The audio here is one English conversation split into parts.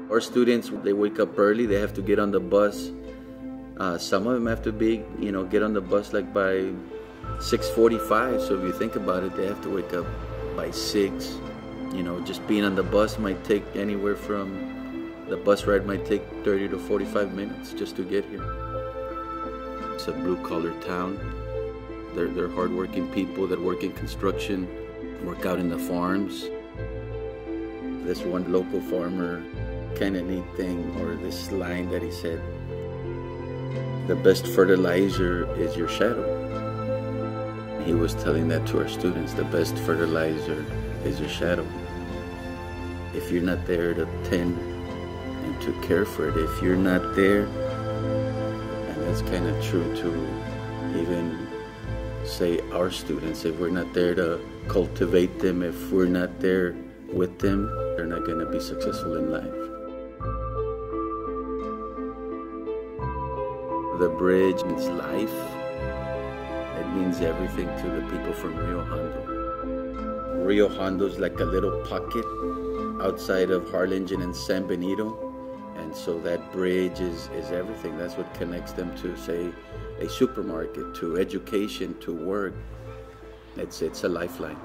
Our students, they wake up early, they have to get on the bus. Some of them have to get on the bus like by 6:45. So if you think about it, they have to wake up by 6. Just being on the bus might take anywhere from, the bus ride might take 30 to 45 minutes just to get here. It's a blue-collar town. They're hardworking people that work in construction, work out in the farms. This one local farmer, kind of neat thing, or this line that he said, the best fertilizer is your shadow. He was telling that to our students, the best fertilizer is your shadow. If you're not there to tend and to care for it, if you're not there, and that's kind of true to even say our students, if we're not there to cultivate them, if we're not there with them, they're not going to be successful in life. The bridge means life. It means everything to the people from Rio Hondo. Rio Hondo is like a little pocket outside of Harlingen and San Benito. And so that bridge is everything. That's what connects them to, say, a supermarket, to education, to work. It's a lifeline.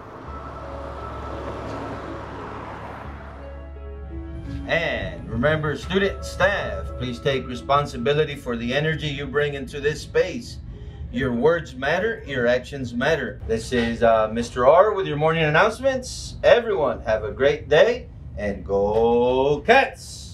And remember, student, staff, please take responsibility for the energy you bring into this space. Your words matter, your actions matter. This is Mr. R with your morning announcements. Everyone, have a great day and go Cats!